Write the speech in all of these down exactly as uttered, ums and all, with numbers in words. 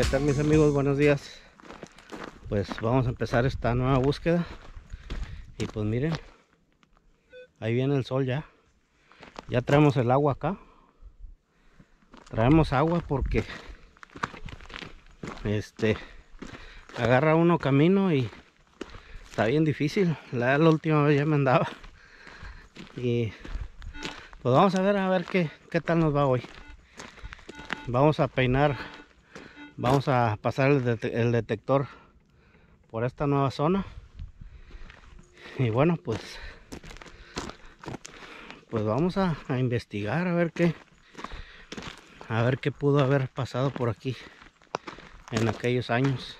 ¿Qué tal, mis amigos? Buenos días. Pues vamos a empezar esta nueva búsqueda. Y pues miren, ahí viene el sol ya. Ya traemos el agua acá. Traemos agua porque este agarra uno camino y está bien difícil. La, la última vez ya me andaba. Y pues vamos a ver a ver qué, qué tal nos va hoy. Vamos a peinar, vamos a pasar el, det el detector por esta nueva zona. Y bueno, pues pues vamos a, a investigar a ver qué a ver qué pudo haber pasado por aquí en aquellos años.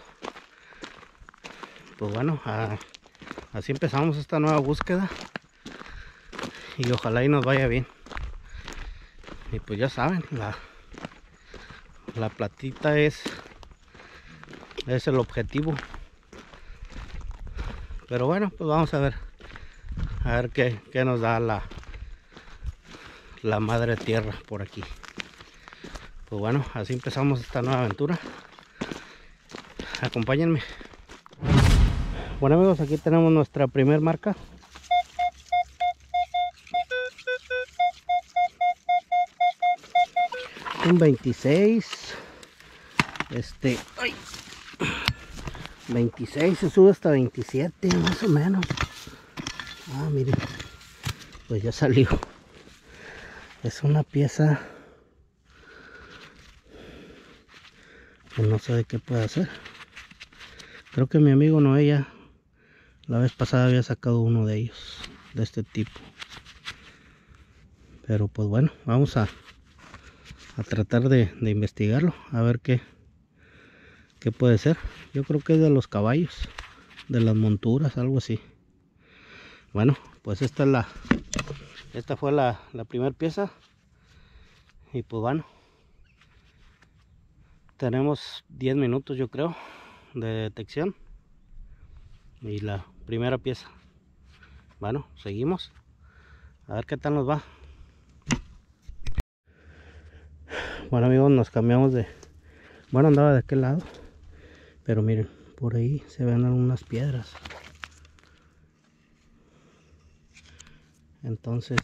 Pues bueno, a, así empezamos esta nueva búsqueda y ojalá y nos vaya bien. Y pues ya saben, la la platita es es el objetivo. Pero bueno, pues vamos a ver a ver qué, qué nos da la la madre tierra por aquí. Pues bueno, así empezamos esta nueva aventura. Acompáñenme. Bueno, amigos, aquí tenemos nuestra primer marca. Un veintiséis. Este, ay, veintiséis, se sube hasta veintisiete más o menos. Ah, miren, pues ya salió. Es una pieza, pues no sé de qué puede hacer. Creo que mi amigo Noé ya la vez pasada había sacado uno de ellos, de este tipo. Pero pues bueno, vamos a, a tratar de, de investigarlo, a ver qué, qué puede ser. Yo creo que es de los caballos, de las monturas, algo así. Bueno, pues esta es la, esta fue la, la primera pieza. Y pues bueno, tenemos diez minutos yo creo de detección. Y la primera pieza. Bueno, seguimos. A ver qué tal nos va. Bueno, amigos, nos cambiamos de... Bueno, andaba de aquel lado. Pero miren, por ahí se ven algunas piedras. Entonces,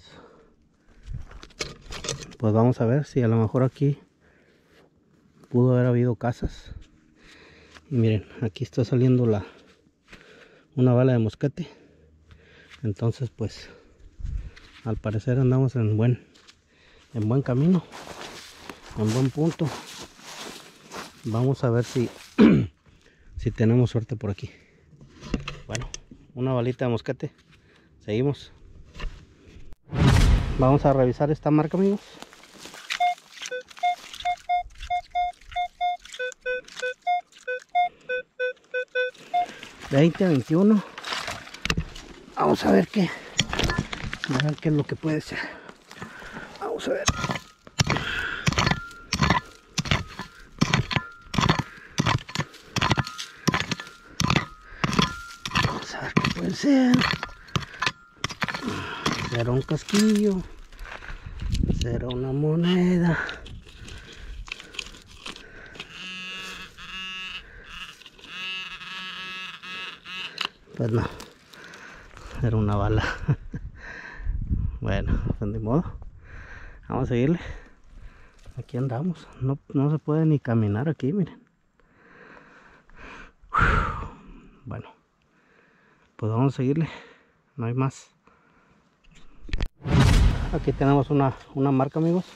pues vamos a ver si a lo mejor aquí pudo haber habido casas. Y miren, aquí está saliendo la una bala de mosquete. Entonces, pues al parecer andamos en buen en buen camino, en buen punto. Vamos a ver si si tenemos suerte por aquí. Bueno, una balita de mosquete. Seguimos. Vamos a revisar esta marca, amigos. veinte, veintiuno. Vamos a ver qué. A ver qué es lo que puede ser. Vamos a ver. Vamos a ver qué puede ser. Será un casquillo. Será una moneda. Pues no. Era una bala. Bueno, pues de modo. Vamos a seguirle. Aquí andamos. No, no se puede ni caminar aquí, miren. Bueno, pues vamos a seguirle. No hay más. Aquí tenemos una, una marca, amigos.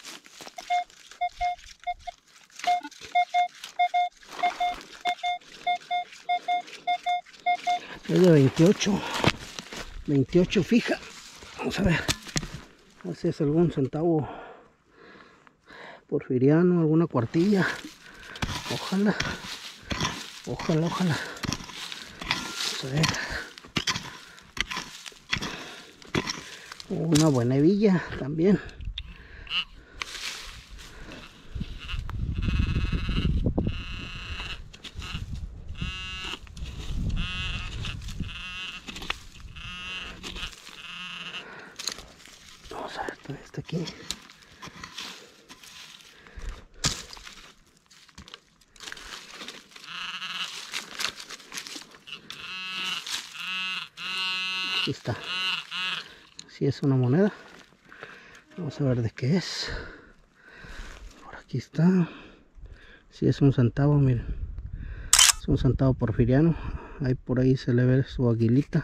Es de veintiocho. veintiocho fija. Vamos a ver. A ver si es algún centavo porfiriano, alguna cuartilla. Ojalá. Ojalá, ojalá. Vamos a ver. Una buena hebilla también. Vamos a ver todo esto aquí. Aquí está. Si es una moneda. Vamos a ver de qué es. Por aquí está. Si es un centavo, miren. Es un centavo porfiriano. Ahí por ahí se le ve su aguilita.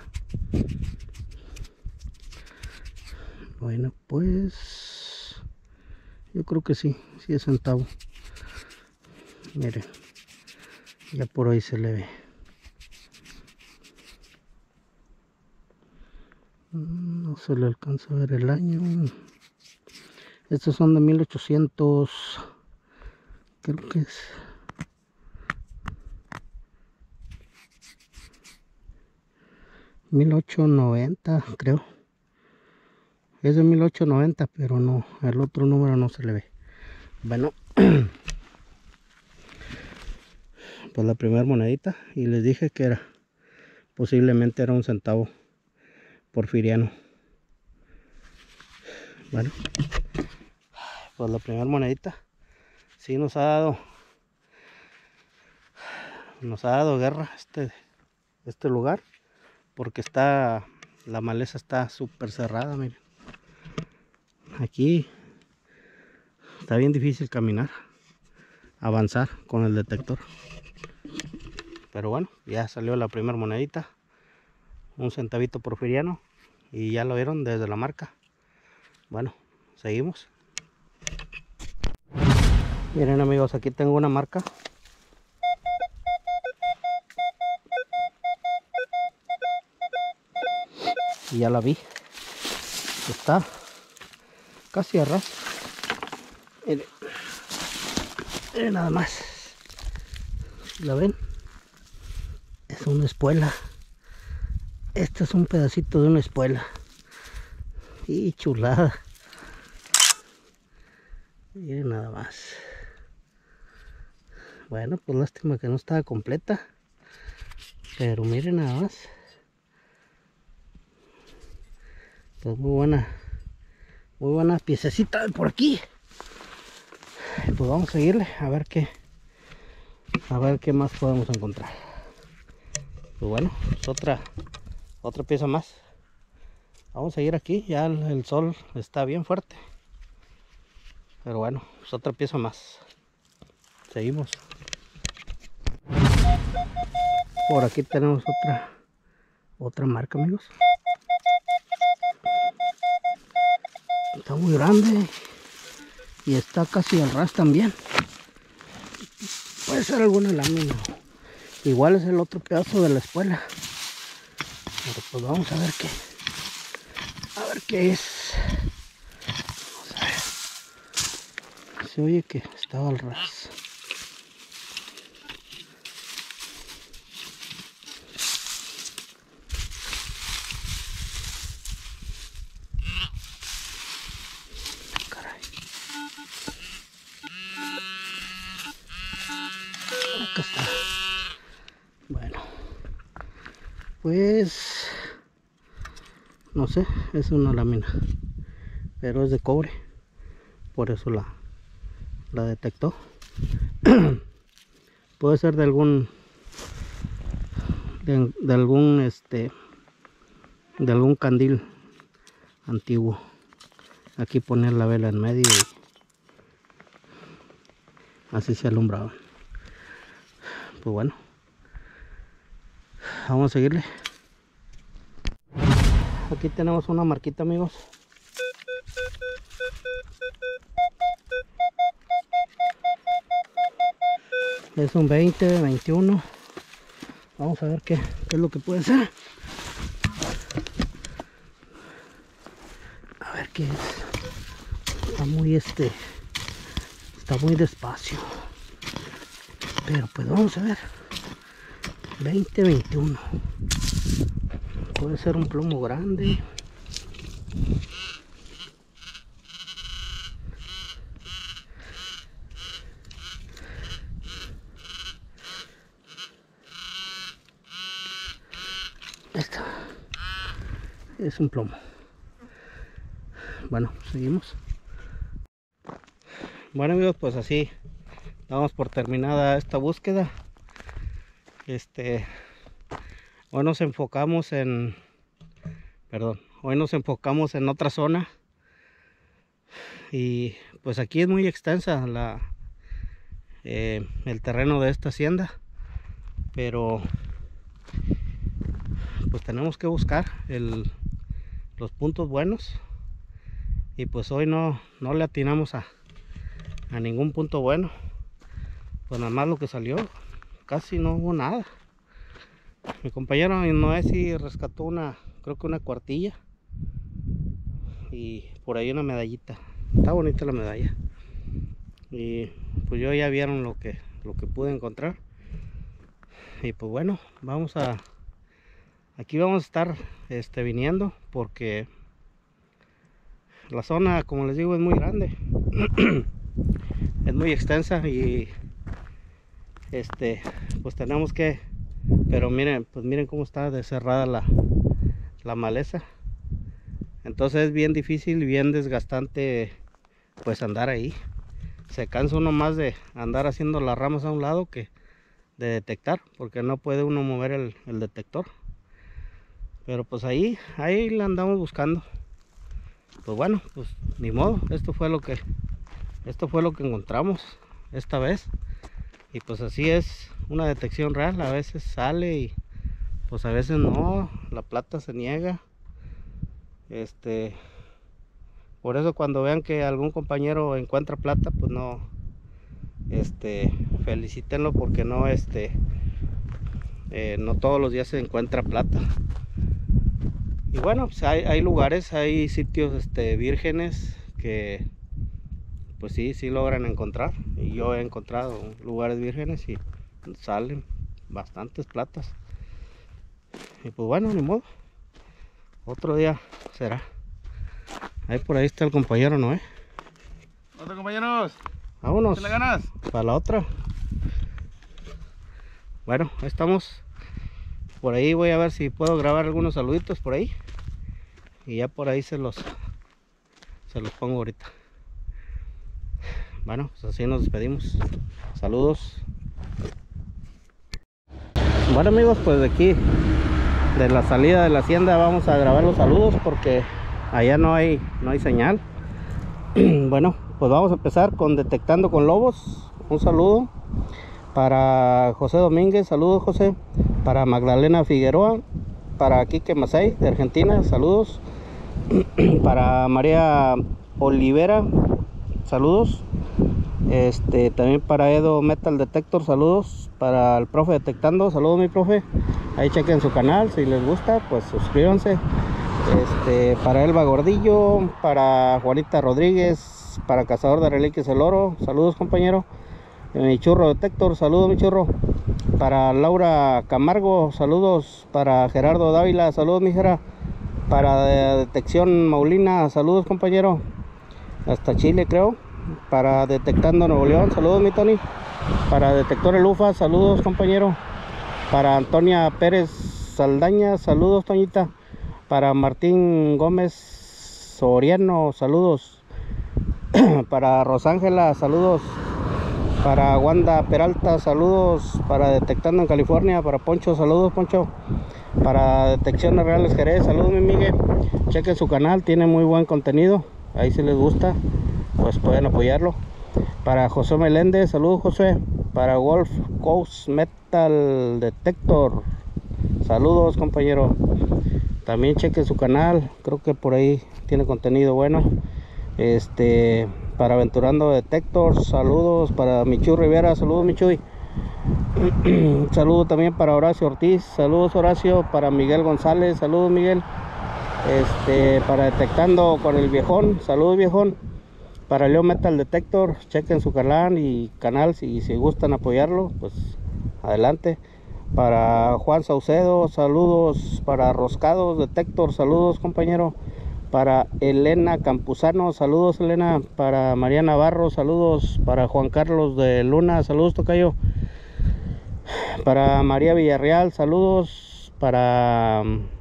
Bueno, pues yo creo que sí, sí es centavo. Miren, ya por ahí se le ve. No se le alcanza a ver el año. Estos son de mil ochocientos, creo que es mil ochocientos noventa, creo. Es de mil ochocientos noventa, pero no, el otro número no se le ve. Bueno, pues la primera monedita, y les dije que era, posiblemente era un centavo porfiriano. Bueno, pues la primera monedita sí nos ha dado, nos ha dado guerra este, este lugar, porque está, la maleza está súper cerrada, miren. Aquí está bien difícil caminar, avanzar con el detector. Pero bueno, ya salió la primera monedita, un centavito porfiriano, y ya lo vieron desde la marca. Bueno, seguimos. Miren amigos, aquí tengo una marca. Y ya la vi. Está casi a ras. Miren, miren nada más. ¿La ven? Es una espuela. Este es un pedacito de una espuela. Y chulada. Miren nada más. Bueno, pues lástima que no estaba completa. Pero miren nada más. Pues muy buena. Muy buena piececita por aquí. Pues vamos a seguirle a ver qué. A ver qué más podemos encontrar. Pues bueno, es otra. Otra pieza más. Vamos a seguir aquí. Ya el, el sol está bien fuerte. Pero bueno, es otra pieza más. Seguimos. Por aquí tenemos otra otra marca, amigos. Está muy grande y está casi al ras también. Puede ser alguna lámina. Igual es el otro pedazo de la espuela. Pero pues vamos a ver qué. A ver qué es. Vamos a ver. Se oye que estaba al ras. Acá está. Bueno, pues no sé, es una lámina, pero es de cobre, por eso la la detectó. Puede ser de algún de, de algún este de algún candil antiguo. Aquí poner la vela en medio y así se alumbraba. Pues bueno, vamos a seguirle. Aquí tenemos una marquita, amigos. Es un veinte, veintiuno. Vamos a ver qué, qué es lo que puede ser. A ver qué es. Está muy este. Está muy despacio. Pero pues vamos a ver. veinte, veintiuno. Puede ser un plomo grande. Esta es un plomo. Bueno, seguimos. Bueno amigos, pues así damos por terminada esta búsqueda. Este, bueno, nos enfocamos en perdón, hoy nos enfocamos en otra zona. Y pues aquí es muy extensa la, eh, el terreno de esta hacienda. Pero pues tenemos que buscar el, los puntos buenos. Y pues hoy no, no le atinamos a, a ningún punto bueno. Pues nada más lo que salió, casi no hubo nada. Mi compañero Noé sí rescató una, creo que una cuartilla. Y por ahí una medallita. Está bonita la medalla. Y pues yo ya vieron lo que, lo que pude encontrar. Y pues bueno, vamos a... Aquí vamos a estar este, viniendo porque la zona, como les digo, es muy grande. Es muy extensa y este pues tenemos que, pero miren, pues miren cómo está cerrada la, la maleza. Entonces es bien difícil y bien desgastante pues andar ahí. Se cansa uno más de andar haciendo las ramas a un lado que de detectar, porque no puede uno mover el, el detector. Pero pues ahí, ahí la andamos buscando. Pues bueno, pues ni modo, esto fue lo que esto fue lo que encontramos esta vez. Y pues así es una detección real, a veces sale y pues a veces no, la plata se niega. Este, por eso cuando vean que algún compañero encuentra plata, pues no, este, felicítenlo porque no, este, eh, no todos los días se encuentra plata. Y bueno, pues hay, hay lugares, hay sitios, este, vírgenes que, pues sí, sí logran encontrar. Y yo he encontrado lugares vírgenes y salen bastantes platas. Y pues bueno, ni modo. Otro día será. Ahí por ahí está el compañero Noé. ¿Otros compañeros? Vámonos. ¿Te le ganas? Para la otra. Bueno, ahí estamos. Por ahí voy a ver si puedo grabar algunos saluditos por ahí. Y ya por ahí se los se los pongo ahorita. Bueno, pues así nos despedimos. Saludos. Bueno amigos, pues de aquí, de la salida de la hacienda, vamos a grabar los saludos porque allá no hay, no hay señal. Bueno, pues vamos a empezar con detectando con lobos. Un saludo para José Domínguez, saludos José. Para Magdalena Figueroa, para Quique Masay de Argentina, saludos. Para María Olivera, saludos. Este, también para Edo Metal Detector, saludos. Para el profe Detectando, saludos mi profe. Ahí chequen su canal, si les gusta, pues suscríbanse. Este, para Elba Gordillo, para Juanita Rodríguez, para Cazador de Reliquias El Oro, saludos compañero. Mi churro Detector, saludos mi churro. Para Laura Camargo, saludos. Para Gerardo Dávila, saludos mi Gera. Para Detección Maulina, saludos compañero. Hasta Chile creo. Para Detectando Nuevo León, saludos mi Tony. Para Detector El Ufa, saludos compañero. Para Antonia Pérez Saldaña, saludos Toñita. Para Martín Gómez Soriano, saludos. Para Rosángela, saludos. Para Wanda Peralta, saludos. Para Detectando en California, para Poncho, saludos Poncho. Para Detecciones Reales Jerez, saludos mi Miguel. Chequen su canal, tiene muy buen contenido. Ahí si les gusta, pues pueden apoyarlo. Para José Meléndez, saludos José. Para Wolf Coast Metal Detector, saludos compañero. También chequen su canal, creo que por ahí tiene contenido bueno. Este, para Aventurando Detector, saludos. Para Michu Rivera, saludos Michuy. Saludos también para Horacio Ortiz, saludos Horacio. Para Miguel González, saludos Miguel. Este, para Detectando con el Viejón, saludos Viejón. Para Leo Metal Detector, chequen su canal y canal si, si gustan apoyarlo, pues adelante. Para Juan Saucedo, saludos. Para Roscados Detector, saludos compañero. Para Elena Campuzano, saludos Elena. Para María Navarro, saludos. Para Juan Carlos de Luna, saludos tocayo. Para María Villarreal, saludos. Para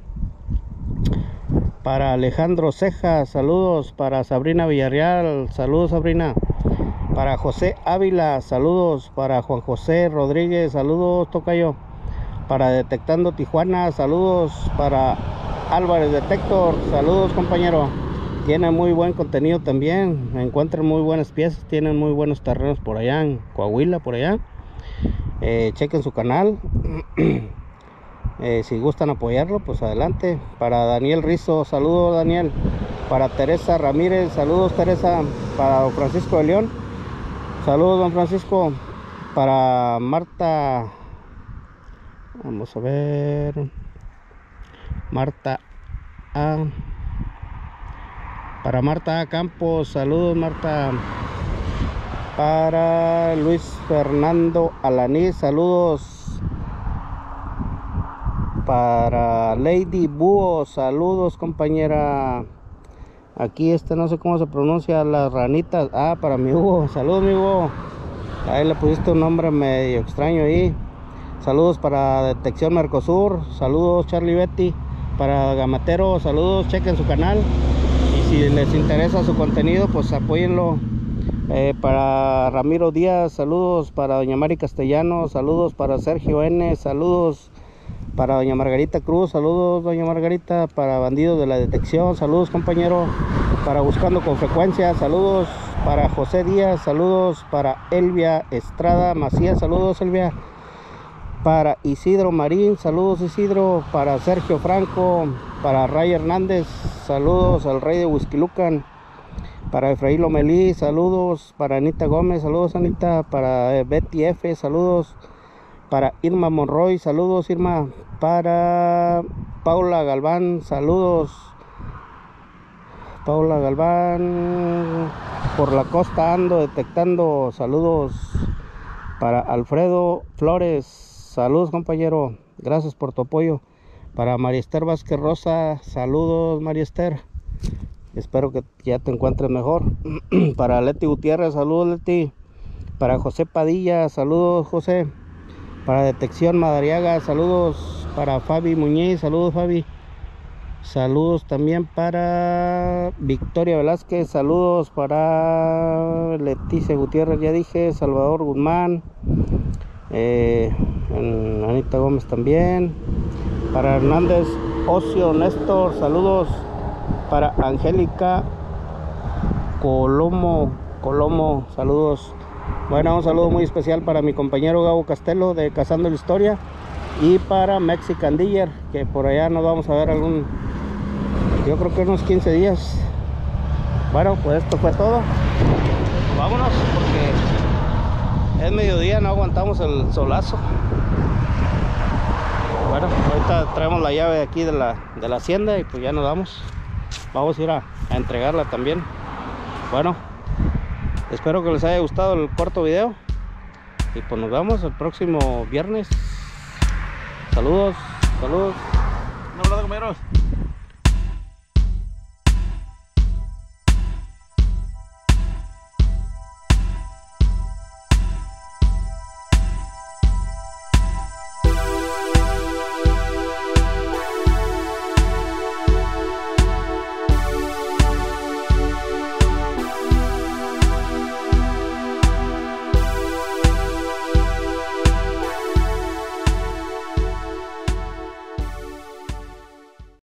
Para Alejandro Ceja, saludos. Para Sabrina Villarreal, saludos Sabrina. Para José Ávila, saludos. Para Juan José Rodríguez, saludos tocayo. Para Detectando Tijuana, saludos. Para Álvarez Detector, saludos compañero. Tiene muy buen contenido también, encuentran muy buenas piezas, tienen muy buenos terrenos por allá en Coahuila, por allá. Eh, chequen su canal. Eh, si gustan apoyarlo, pues adelante. Para Daniel Rizo, saludos Daniel. Para Teresa Ramírez, saludos Teresa. Para don Francisco de León, saludos don Francisco. Para Marta, vamos a ver, Marta A. Para Marta A. Campos, saludos Marta. Para Luis Fernando Alaniz, saludos. Para Lady Búho, saludos compañera. Aquí este no sé cómo se pronuncia, las ranitas. Ah, para mi Hugo, saludos mi Hugo. Ahí le pusiste un nombre medio extraño ahí. Saludos para Detección Mercosur, saludos Charlie Betty. Para Gamatero, saludos, chequen su canal. Y si les interesa su contenido, pues apóyenlo. Eh, para Ramiro Díaz, saludos. Para doña Mari Castellano, saludos. Para Sergio N, saludos. Para doña Margarita Cruz, saludos doña Margarita. Para Bandidos de la Detección, saludos compañero. Para Buscando con Frecuencia, saludos. Para José Díaz, saludos. Para Elvia Estrada Macías, saludos Elvia. Para Isidro Marín, saludos Isidro. Para Sergio Franco. Para Ray Hernández, saludos al rey de Huizquilucan. Para Efraín Lomelí, saludos. Para Anita Gómez, saludos Anita. Para Betty F, saludos. Para Irma Monroy, saludos Irma. Para Paula Galván, saludos. Paula Galván, por la costa ando detectando, saludos. Para Alfredo Flores, saludos compañero, gracias por tu apoyo. Para María Esther Vázquez Rosa, saludos María Esther, espero que ya te encuentres mejor. Para Leti Gutiérrez, saludos Leti. Para José Padilla, saludos José. Para Detección Madariaga, saludos. Para Fabi Muñiz, saludos Fabi. Saludos también para Victoria Velázquez, saludos. Para Leticia Gutiérrez, ya dije. Salvador Guzmán, eh, Anita Gómez también. Para Hernández Ocio Néstor, saludos. Para Angélica Colomo, Colomo, saludos. Bueno, un saludo muy especial para mi compañero Gabo Castelo de Cazando la Historia. Y para Mexican Dealer, que por allá nos vamos a ver algún, yo creo que unos quince días. Bueno, pues esto fue todo. Vámonos porque es mediodía, no aguantamos el solazo. Bueno, ahorita traemos la llave de aquí de la, de la hacienda y pues ya nos vamos. Vamos a ir a, a entregarla también. Bueno, espero que les haya gustado el corto video. Y pues nos vemos el próximo viernes. Saludos, saludos. Un abrazo compañeros.